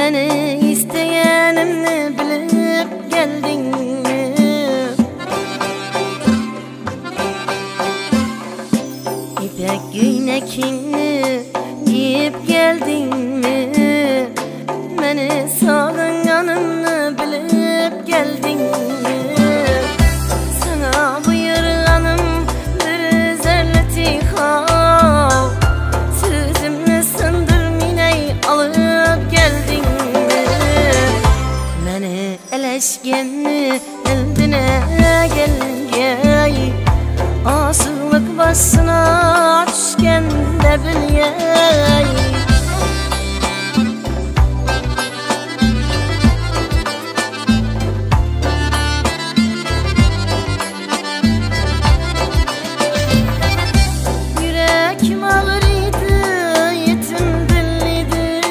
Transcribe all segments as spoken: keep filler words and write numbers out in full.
Meni isteyenimni bilip geldingmi? İpek göynekingni giyip geldingmi? Meni sağlayanımni bilip geldingmi? Sana buyurganım bir zerreti hav, sözümni sındırminey alıp geldingmi? Meni eleşkenni eldine gelgey, asılık basına düşkende bilyey. Yürekim ağrıydı, yetim dilliydi.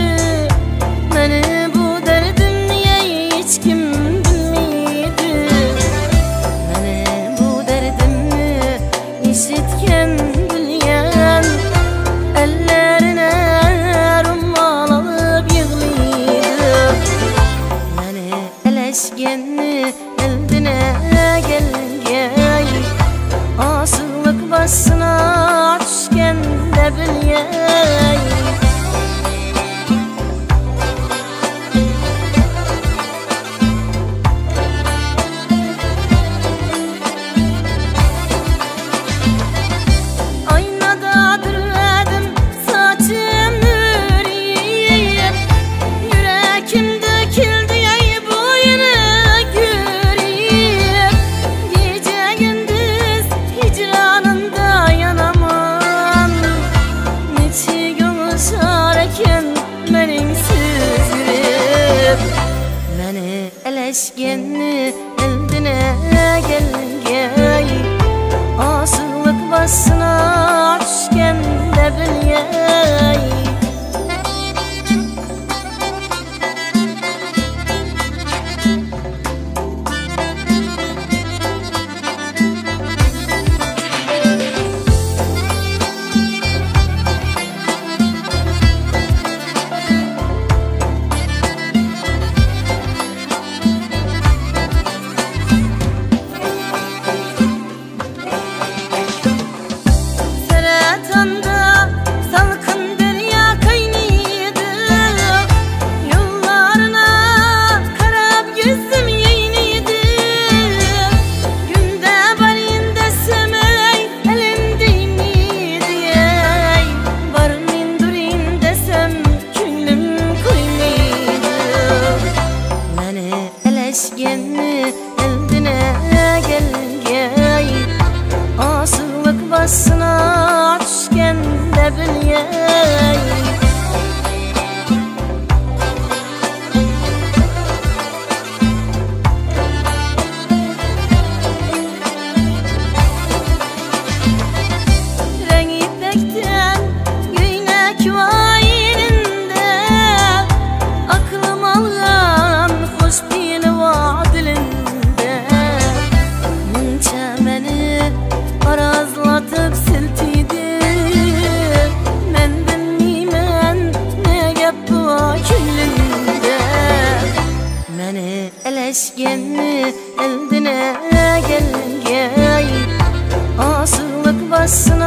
Meni bu derdim niye hiç kim bilmiydi? Meni bu derdimni işitken bilyen, ellerine rummal alıp yığlıydı. Meni eleşkenni eldine gelgey, asılık basına düşkende bilyey. Aynada dürledim saçım nüriyip, yürekim döküldü ey boyuna görüp. Gece gündüz hicranında yanamam, neçe gülüşarken menimsiz yürüp. Meni eleşkenni eldine gelgey, asılık basına düşkende bilyey. Seretanda salkın derya kaynıydı, yollarına karab gözüm yeyniydi. Günde barın desem ey elim değniydi ey, barın durayım desem küllüm koyniydi. Meni eleşkenni eldine gelgey, asılık basına düşkende bilyey. Rengi ipekten göynek var yerinde, aklım algan hoş bir var dilinde. Munça meni arazlatıp siltiydi, men bilmeymen ne gap bu küllünde. Meni eleşkenni eldine gelgey, asılık basına